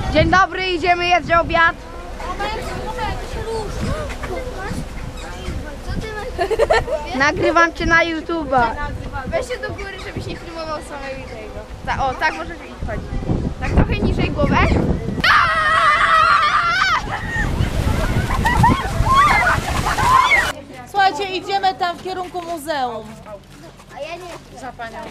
Dzień dobry, idziemy jeść obiad. Nagrywam cię na YouTube'a. Weź się do góry, żebyś nie filmował samego tego. O, tak możesz iść chodzić. Tak trochę niżej głowę. Słuchajcie, idziemy tam w kierunku muzeum. A ja nie. Za panią.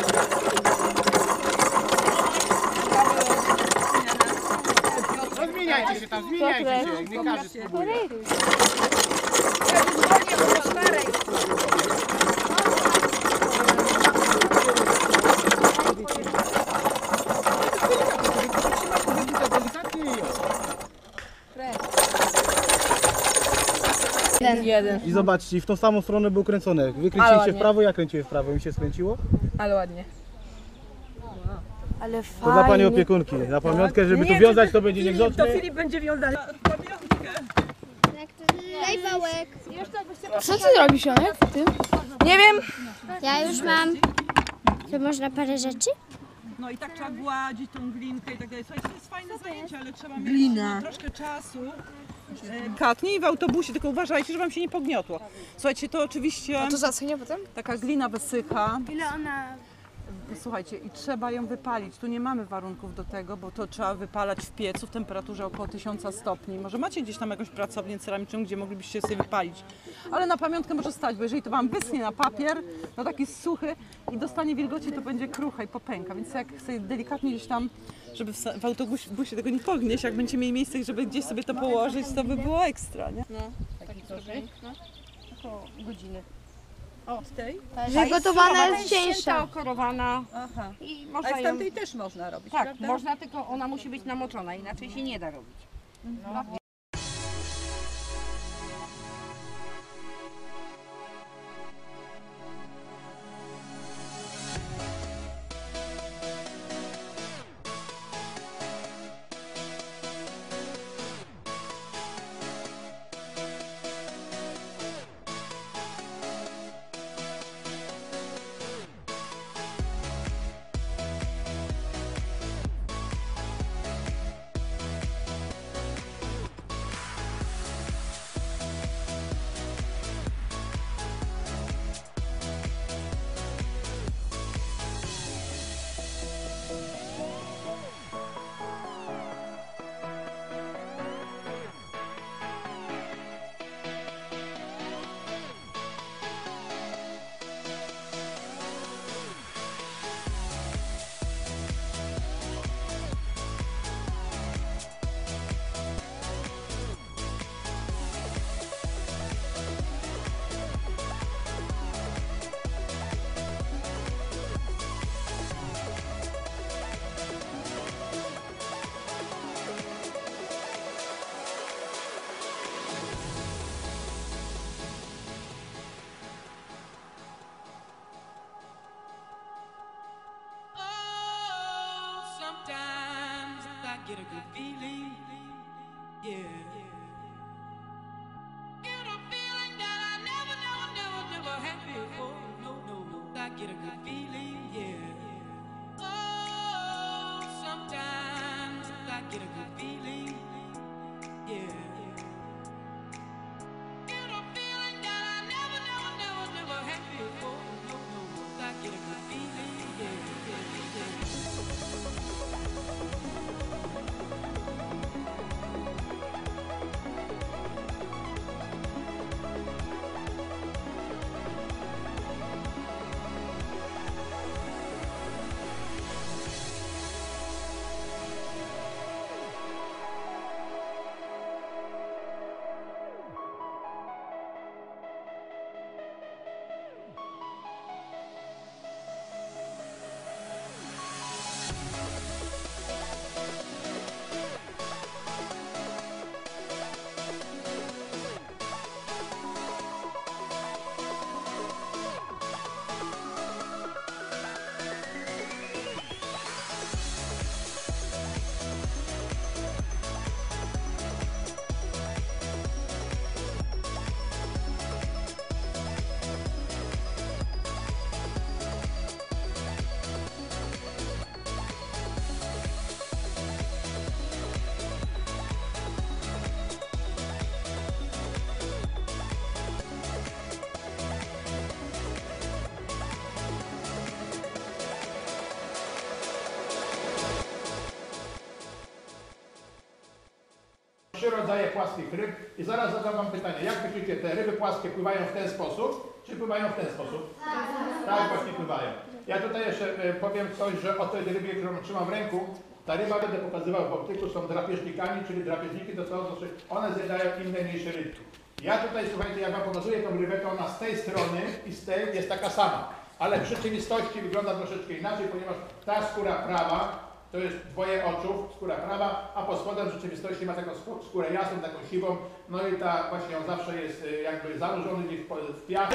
Zmieniajcie się tam, zmieniajcie się, nie każdy spróbuje. Jeden. I zobaczcie, w tą samą stronę był kręcone. Wy kręciliście w prawo, ja kręciłem w prawo. Mi się skręciło? Ale ładnie. Ale To dla pani opiekunki. Na pamiątkę, żeby tu wiązać, to będzie niegrzeczne. To Filip będzie wiązać. Daj wałek. Co ty robisz, Janek? Ty? Nie wiem. Ja już mam. To można parę rzeczy? No i tak trzeba gładzić tą glinkę i tak dalej. Słuchajcie, to jest fajne zajęcie, ale trzeba mieć troszkę czasu. Katnij w autobusie, tylko uważajcie, żeby wam się nie pogniotło. Słuchajcie, to oczywiście To za co nie potem? taka glina wysycha. Ile ona... Słuchajcie, i trzeba ją wypalić. Tu nie mamy warunków do tego, bo to trzeba wypalać w piecu w temperaturze około 1000 stopni. Może macie gdzieś tam jakąś pracownię ceramiczną, gdzie moglibyście sobie wypalić. Ale na pamiątkę może stać, bo jeżeli to wam wyschnie na papier, no taki suchy i dostanie wilgoci, to będzie krucha i popęka. Więc jak sobie delikatnie gdzieś tam, żeby w autobusie tego nie pognieść, jak będziecie mieli miejsce, żeby gdzieś sobie to położyć, to by było ekstra, nie? No, taki troszkę, no, około godziny. O, z tej? Przygotowana jest cieńsza. Okorowana. Aha. I A można z ją... tamtej też można robić, Tak, prawda? można, tylko ona musi być namoczona, inaczej się nie da robić. Sometimes I get a good feeling, yeah. Get a feeling that I never had before. No, I get a good feeling, yeah. Oh, sometimes I get a good feeling, yeah. Get a feeling that I never had before. No, I get a good feeling, yeah. 3 rodzaje płaskich ryb i zaraz zadam wam pytanie, jak myślicie, te ryby płaskie pływają w ten sposób, czy pływają w ten sposób? Tak, właśnie pływają. Ja tutaj jeszcze powiem coś, że o tej rybie, którą trzymam w ręku, ta ryba, będę pokazywał w optyku, są drapieżnikami, czyli drapieżniki to są, one zjadają inne mniejsze rybki. Ja tutaj, słuchajcie, jak wam pokazuję tą rybę, to ona z tej strony i z tej jest taka sama, ale w rzeczywistości wygląda troszeczkę inaczej, ponieważ ta skóra prawa, to jest dwoje oczów, skóra prawa, a pod spodem w rzeczywistości ma taką skórę jasną, taką siwą, no i ta właśnie on zawsze jest jakby zanurzony gdzieś w piach.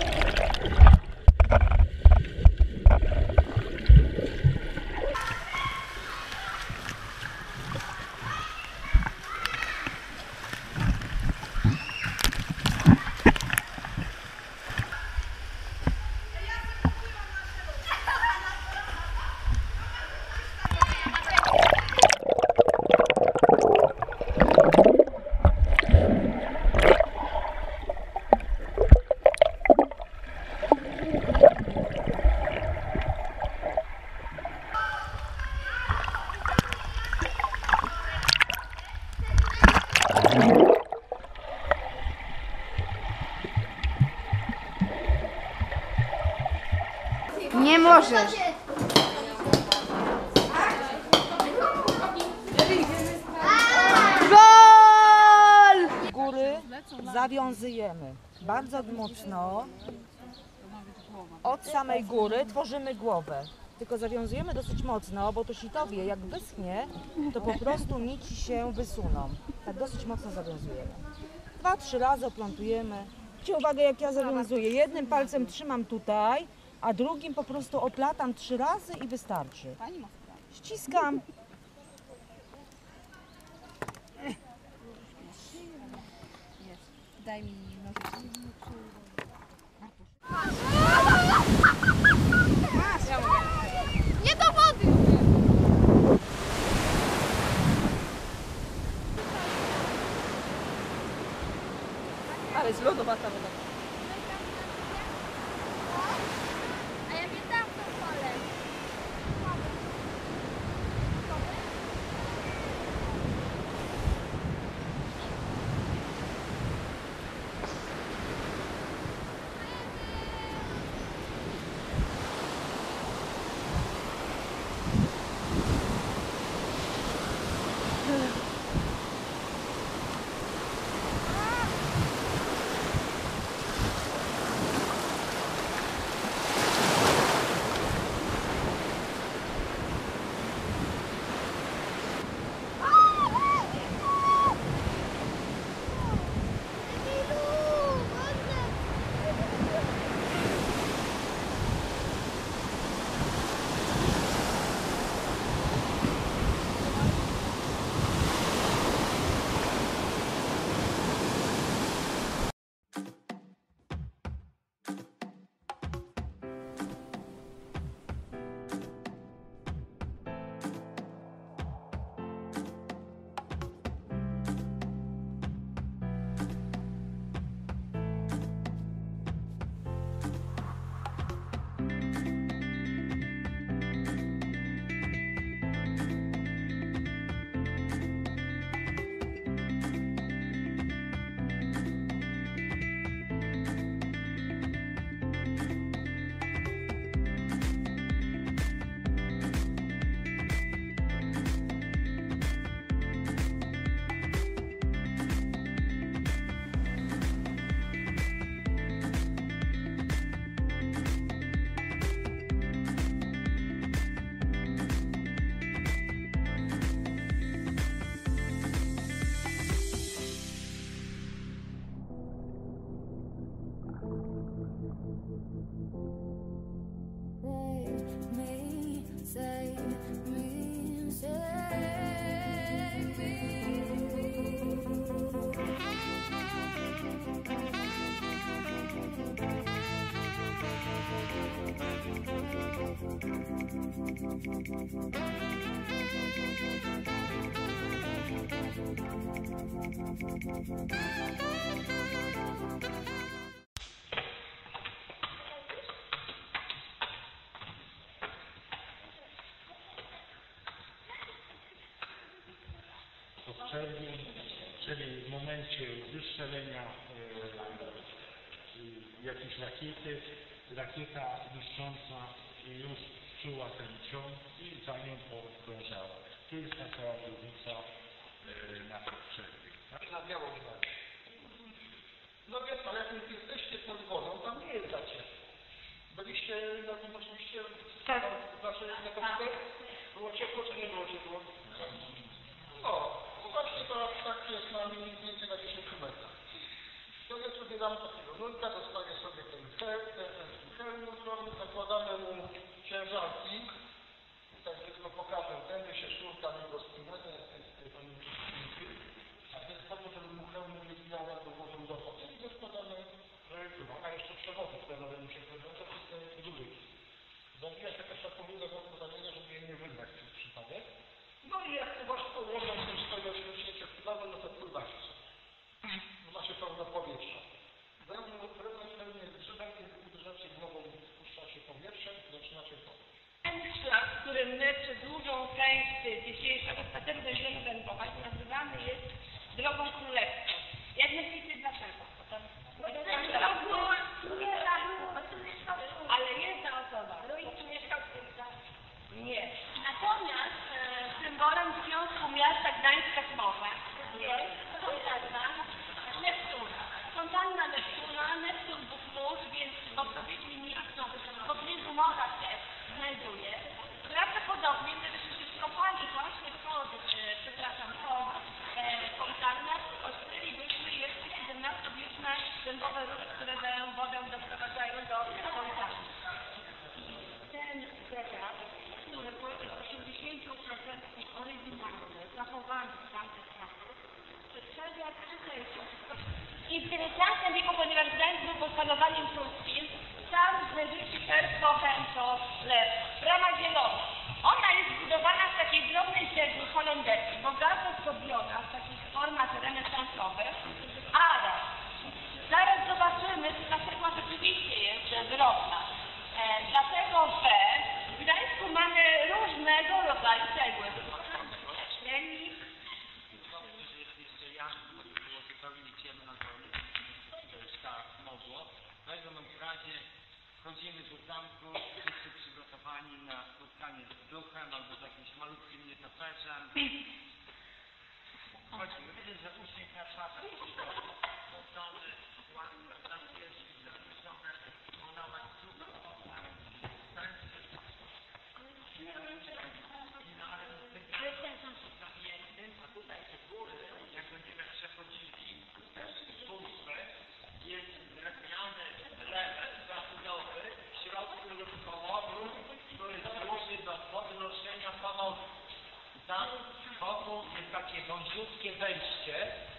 Nie możesz. Gol! Góry zawiązujemy bardzo mocno. Od samej góry tworzymy głowę. Tylko zawiązujemy dosyć mocno, bo to sitowie jak wyschnie, to po prostu nici się wysuną. Tak dosyć mocno zawiązujemy. 2-3 razy oplątujemy. Zwróćcie uwagę, jak ja zawiązuję. Jednym palcem trzymam tutaj, a drugim po prostu oplatam 3 razy i wystarczy. Ściskam. Daj mi nożyczki. Nie do wody! Ale jest lodowata woda. A ja nie dam to pole. Obszernie czyli w momencie wystrzelenia jakiejś rakieta niszcząca już czuła ten ciąg i za nią podążała. Tu jest taka różnica na przerwie. Na biało widać. No więc, ale jak jesteście pod wodą, tam nie jest za ciepło. Byliście na tym oczywiście, znaczy na komputer, było ciepło czy nie było ciepło? No, właśnie to tak jest na mniej więcej na 10 metrach. To ja sobie dam takiego nurka, dostaję sobie ten hełm, zakładamy mu ciężarki. Tak tylko pokażę, tędy się szurka niego spina, to jest a więc po to, żeby mu hełm nie zginął, jak go włożył do wody i go składamy a jeszcze przewody, które nawet mu się wchodzą, to jest te góry. Bo jest jakaś taka pomiędzy gospodarzenia, żeby je nie wydać przez przypadek. No i jak tu masz położą tym swoje oświadczenie chwilowe, no to pływacie sobie. Macie pełno powietrza. Wewnątrz pełnie grzybem, kiedy uderzacie głową, spuszcza się powietrze i zaczynacie pływać. Ten szlak, który my przez długą część dzisiejszego spaceru będziemy wędrować, nazywany jest drogą królewską. Jak myślicie dlaczego? Ale jest ta osoba. Nie. Natomiast symbolem Związku Miasta Gdańska-Smorza jest fontanna Neptuna. Fontanna Neptuna, Neptun Bóg mórz, więc w odpowiedzi miejscu w pobliżu morza się znajduje. Prawdopodobnie gdybyśmy się skopali właśnie pod fontannę, odkrylibyśmy jeszcze XVII-wieczne dębowe rury, które dają wodę, doprowadzają do fontanny. Ten zegar, który jest 80% oryginalny, zachowany w tamtych czasach, przedstawia przykleństwo. I w XIX wieku, ponieważ Gdańsk był pod panowaniem pruskim, tam znajdziecie to lew, brama zielona. Ona jest zbudowana z takiej drobnej cegły holenderskiej, bogato zdobiona w takich formach renesansowych, ale zaraz zobaczymy, że ta cegła rzeczywiście jest drobna. Dlatego, że w Gdańsku mamy różnego rodzaju cegły. Średnik. Jeszcze ja, bo to było zupełnie ciemno, to jest ta modło. W każdym razie wchodzimy do zamku, wszyscy przygotowani na spotkanie z duchem albo z jakimś malutkim nietoperzem. Wchodzimy, widzę, że uśmiech na twarzy spotkany, ładny, zamknięty, zawieszone, ona ma super a tutaj te góry, jak będziemy przechodzili, puste, jest drewniany element zabudowy, w środku lub kołowrót, który służy do podnoszenia pomocy. Tam wokół jest takie wąziutkie wejście.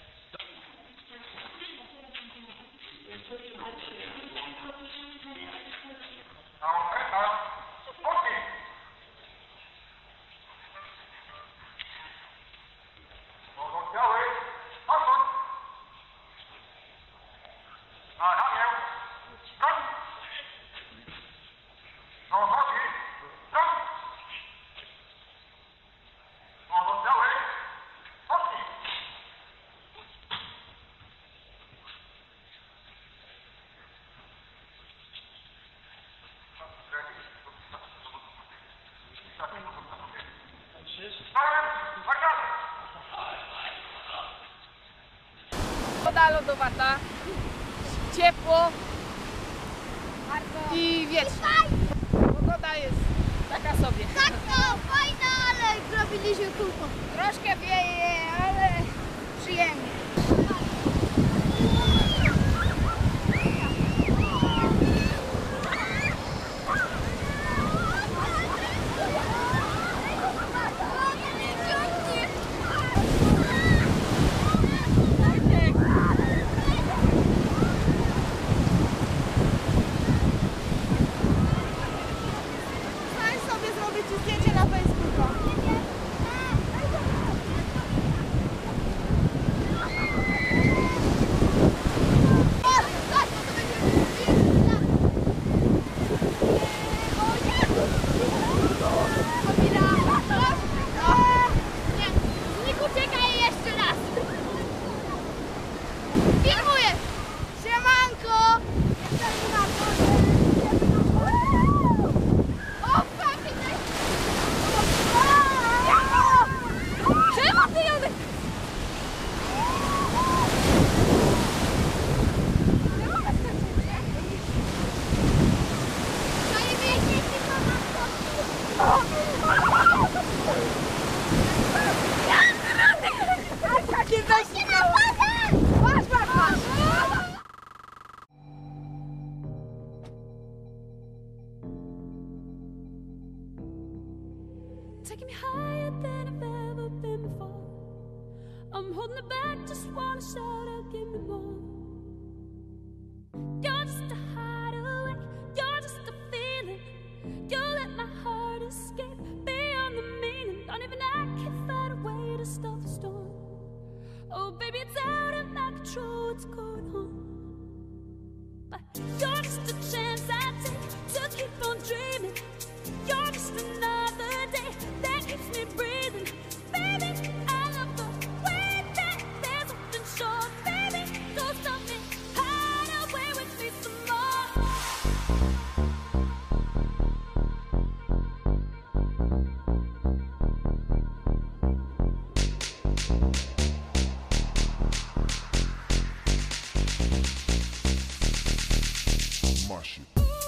Woda lodowata, ciepło i wiecznie. Pogoda jest taka sobie. Tak, no, fajna, ale zrobiliśmy kółko. Troszkę wieje, ale przyjemnie. Chcesz sobie zrobić zdjęcie na Facebooku. higher than I've ever been before. I'm holding it back, just wanna shout out, give me more. You're just a hideaway, you're just a feeling. You let my heart escape beyond the meaning. Don't even I can find a way to stop the storm. Oh baby, it's out of my control, what's going on? But you're just a chance I take to keep on dreaming. You're just another day that keeps me breathing. Baby, I love the way that there's something short. Baby, don't stop me, hide away with me some more. Marshall.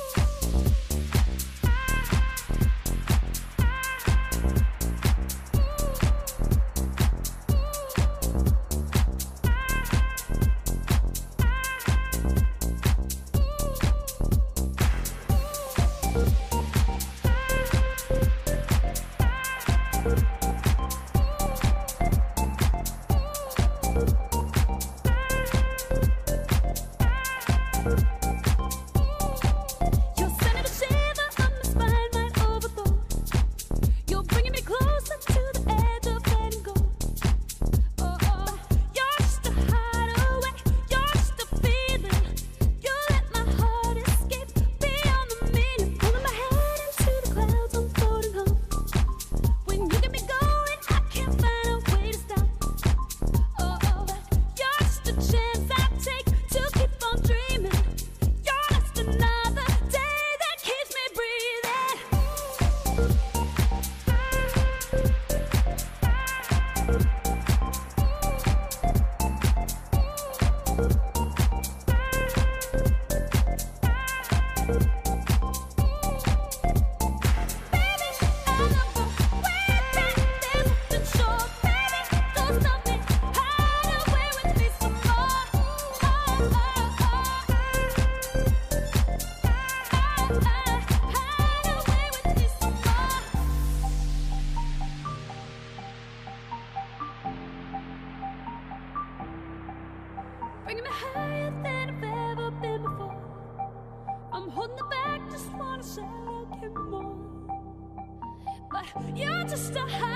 Bringing me higher than I've ever been before. I'm holding it back, just wanna shout out, give me more. But you're just a high